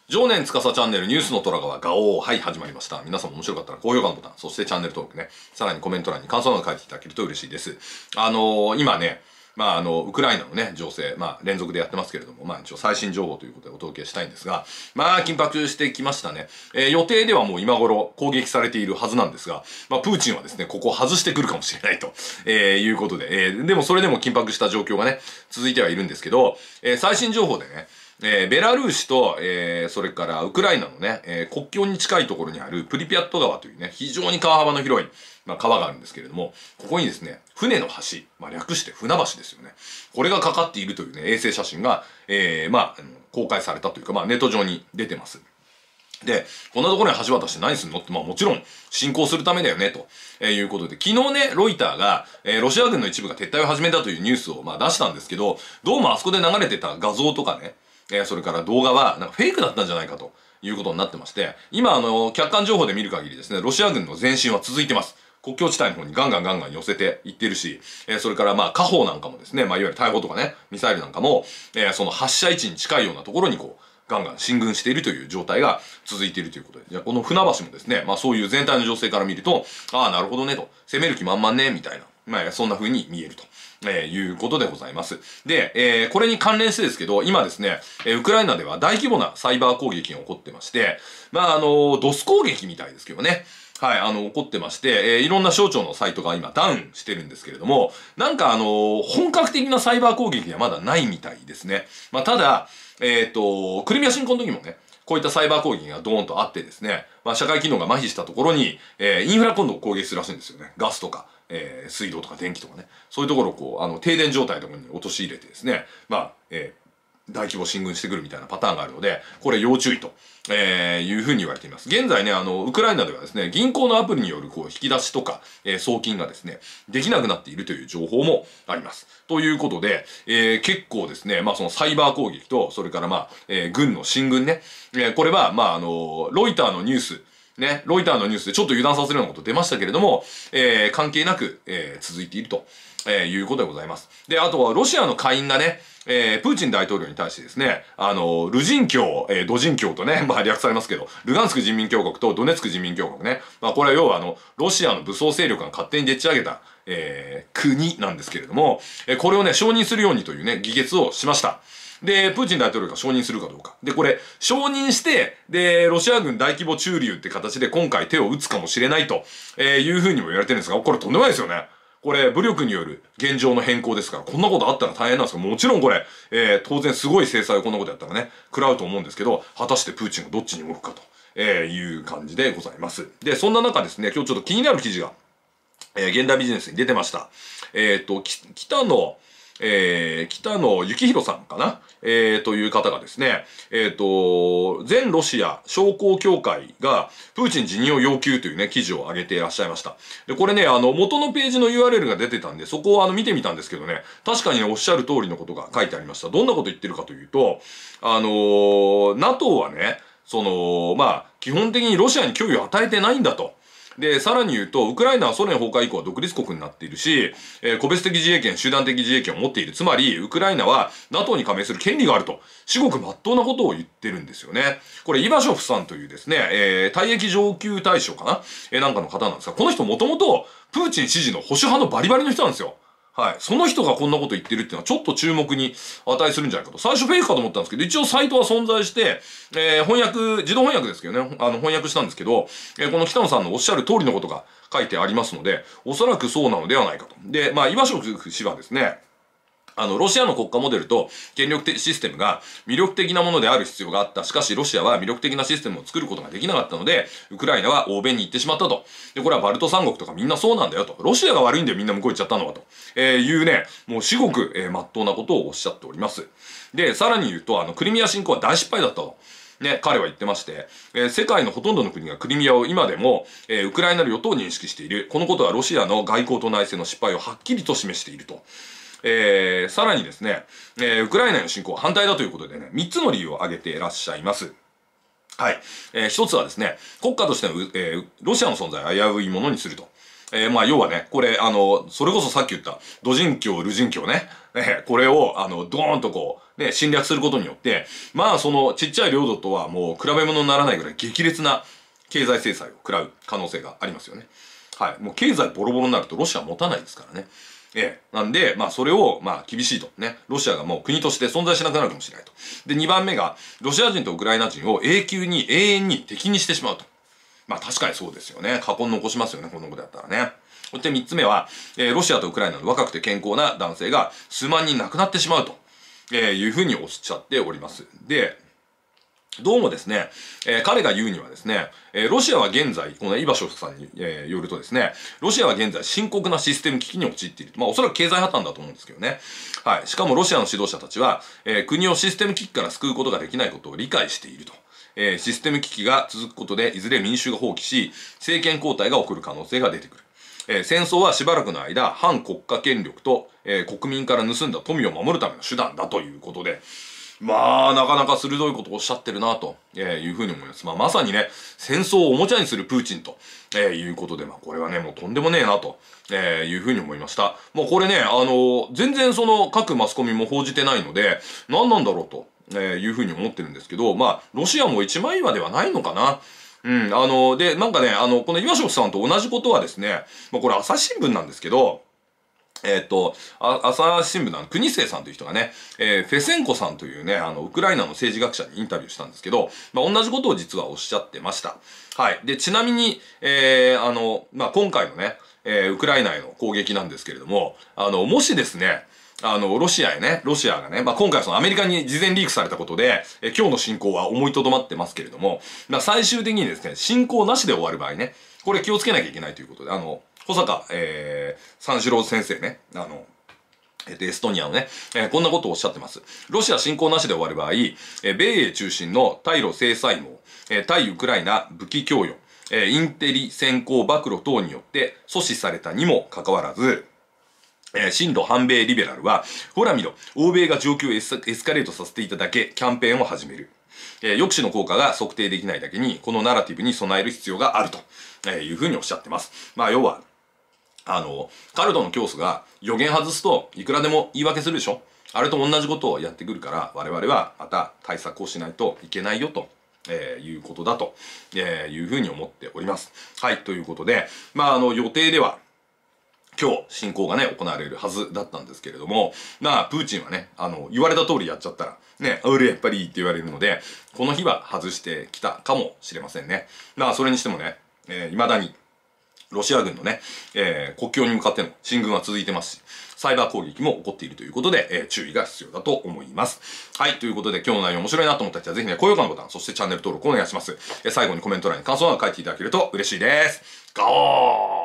常年司チャンネルニュースの虎川ガオー。はい、始まりました。皆さんも面白かったら高評価のボタン、そしてチャンネル登録ね、さらにコメント欄に感想など書いていただけると嬉しいです。今ね、ウクライナのね、情勢、連続でやってますけれども、一応最新情報ということでお届けしたいんですが、緊迫してきましたね。予定ではもう今頃攻撃されているはずなんですが、プーチンはですね、ここを外してくるかもしれないと、いうことで、でもそれでも緊迫した状況がね、続いてはいるんですけど、最新情報でね、ベラルーシと、それからウクライナのね、国境に近いところにあるプリピャット川というね、非常に川幅の広い、川があるんですけれども、ここにですね、船の橋、略して船橋ですよね。これがかかっているというね、衛星写真が、公開されたというか、ネット上に出てます。で、こんなところに橋渡して何すんのって、もちろん侵攻するためだよね、ということで、昨日ね、ロイターが、ロシア軍の一部が撤退を始めたというニュースを出したんですけど、どうもあそこで流れてた画像とかね、それから動画は、フェイクだったんじゃないかということになってまして、今客観情報で見る限りですね、ロシア軍の前進は続いてます。国境地帯の方にガンガン寄せていってるし、それから火砲なんかもですね、いわゆる大砲とかね、ミサイルなんかも、その発射位置に近いようなところにガンガン進軍しているという状態が続いているということで、じゃあこの船橋もですね、そういう全体の情勢から見ると、なるほどねと、攻める気満々ね、みたいな、そんな風に見えると。いうことでございます。で、これに関連してですけど、今ですね、ウクライナでは大規模なサイバー攻撃が起こってまして、ドス攻撃みたいですけどね。はい、起こってまして、いろんな省庁のサイトが今ダウンしてるんですけれども、本格的なサイバー攻撃はまだないみたいですね。ただ、クリミア侵攻の時もね、こういったサイバー攻撃がドーンとあってですね、社会機能が麻痺したところに、インフラ今度攻撃するらしいんですよね。ガスとか、水道とか電気とかね。そういうところを停電状態とかに陥れてですね、大規模進軍してくるみたいなパターンがあるので、これ要注意と、いうふうに言われています。現在ね、ウクライナではですね、銀行のアプリによる引き出しとか、送金がですね、できなくなっているという情報もあります。ということで、結構ですね、そのサイバー攻撃と、それから軍の進軍ね、これは、ロイターのニュース、ね、ロイターのニュースでちょっと油断させるようなこと出ましたけれども、関係なく、続いていると、いうことでございます。で、あとはロシアの下院がね、プーチン大統領に対してですね、ルジン教、ドジン教とね、略されますけど、ルガンスク人民共和国とドネツク人民共和国ね、これは要はロシアの武装勢力が勝手にでっち上げた、国なんですけれども、これをね、承認するようにというね、議決をしました。で、プーチン大統領が承認するかどうか。で、これ、承認して、で、ロシア軍大規模駐留って形で今回手を打つかもしれないと、いうふうにも言われてるんですが、これとんでもないですよね。これ、武力による現状の変更ですから、こんなことあったら大変なんですが、もちろんこれ、当然すごい制裁をこんなことやったらね、食らうと思うんですけど、果たしてプーチンがどっちに動くかと、いう感じでございます。で、そんな中ですね、今日ちょっと気になる記事が、現代ビジネスに出てました。北野幸宏さんかなという方がですね、全ロシア商工協会がプーチン辞任を要求というね、記事を上げていらっしゃいました。で、これね、元のページの URL が出てたんで、そこを見てみたんですけどね、確かにね、おっしゃる通りのことが書いてありました。どんなこと言ってるかというと、NATO はね、基本的にロシアに脅威を与えてないんだと。で、さらに言うと、ウクライナはソ連崩壊以降は独立国になっているし、個別的自衛権、集団的自衛権を持っている。つまり、ウクライナは NATO に加盟する権利があると、至極真っ当なことを言ってるんですよね。これ、イバショフさんというですね、退役上級大将かななんかの方なんですが、この人もともと、プーチン支持の保守派のバリバリの人なんですよ。はい。その人がこんなこと言ってるっていうのはちょっと注目に値するんじゃないかと。最初フェイクかと思ったんですけど、一応サイトは存在して、自動翻訳ですけどね、翻訳したんですけど、この北野さんのおっしゃる通りのことが書いてありますので、おそらくそうなのではないかと。で、イバショフ氏はですね、ロシアの国家モデルと権力的システムが魅力的なものである必要があった。しかし、ロシアは魅力的なシステムを作ることができなかったので、ウクライナは欧米に行ってしまったと。で、これはバルト三国とかみんなそうなんだよと。ロシアが悪いんだよ、みんな向こう行っちゃったのはと。いうね、もう至極、真っ当なことをおっしゃっております。で、さらに言うと、クリミア侵攻は大失敗だったと。ね、彼は言ってまして、世界のほとんどの国がクリミアを今でも、ウクライナ領と認識している。このことはロシアの外交と内政の失敗をはっきりと示していると。さらにですね、ウクライナへの侵攻は反対だということでね、3つの理由を挙げていらっしゃいます。はい。一つはですね、国家としての、ロシアの存在を危ういものにすると。要はね、これ、それこそさっき言った、ドジン教、ルジン教ね、これを、ドーンとね、侵略することによって、まあそのちっちゃい領土とはもう比べ物にならないぐらい激烈な経済制裁を食らう可能性がありますよね。はい。もう経済ボロボロになるとロシア持たないですからね。なんで、まあそれを、まあ厳しいと。ね。ロシアがもう国として存在しなくなるかもしれないと。で、2番目が、ロシア人とウクライナ人を永遠に敵にしてしまうと。まあ確かにそうですよね。過去に残しますよね、このことやったらね。そして3つ目は、ロシアとウクライナの若くて健康な男性が数万人亡くなってしまうと、いうふうにおっしゃっております。で、どうもですね、彼が言うにはですね、ロシアは現在、このイバショフさんに、よるとですね、ロシアは現在深刻なシステム危機に陥っている。まあおそらく経済破綻だと思うんですけどね。はい。しかもロシアの指導者たちは、国をシステム危機から救うことができないことを理解していると。システム危機が続くことで、いずれ民衆が放棄し、政権交代が起こる可能性が出てくる。戦争はしばらくの間、反国家権力と、国民から盗んだ富を守るための手段だということで、まあ、なかなか鋭いことをおっしゃってるなと、いうふうに思います。まあ、まさにね、戦争をおもちゃにするプーチンと、いうことで、まあ、これはね、もうとんでもねえなと、いうふうに思いました。もうこれね、全然その各マスコミも報じてないので、何なんだろうと、いうふうに思ってるんですけど、まあ、ロシアも一枚岩ではないのかな。うん、で、なんかね、このイワショフさんと同じことはですね、まあ、これ朝日新聞なんですけど、朝日新聞の国末さんという人がね、フェセンコさんというね、ウクライナの政治学者にインタビューしたんですけど、まあ、同じことを実はおっしゃってました。はい。で、ちなみに、まあ、今回のね、ウクライナへの攻撃なんですけれども、もしですね、ロシアがね、まあ、今回そのアメリカに事前リークされたことで、今日の侵攻は思いとどまってますけれども、まあ、最終的にですね、侵攻なしで終わる場合ね、これ気をつけなきゃいけないということで、保坂、三四郎先生ね、エストニアのね、こんなことをおっしゃってます。ロシア侵攻なしで終わる場合、米英中心の対ロ制裁網、対ウクライナ武器供与、インテリ先行暴露等によって阻止されたにもかかわらず、親ロ反米リベラルは、ほら見ろ、欧米が状況をエスカレートさせていただけ、キャンペーンを始める。抑止の効果が測定できないだけに、このナラティブに備える必要があると、いうふうにおっしゃってます。まあ、要は、カルトの教祖が予言外すといくらでも言い訳するでしょ。あれと同じことをやってくるから、我々はまた対策をしないといけないよと、いうことだと、いうふうに思っております。はい、ということで、まあ、予定では、今日、侵攻がね、行われるはずだったんですけれども、まあ、プーチンはね、言われた通りやっちゃったら、ね、俺やっぱりって言われるので、この日は外してきたかもしれませんね。まあ、それにしてもね、未だに、ロシア軍のね、国境に向かっての進軍は続いてますし、サイバー攻撃も起こっているということで、注意が必要だと思います。はい、ということで今日の内容面白いなと思った人はぜひね、高評価のボタン、そしてチャンネル登録お願いします。最後にコメント欄に感想を書いていただけると嬉しいです。ガオー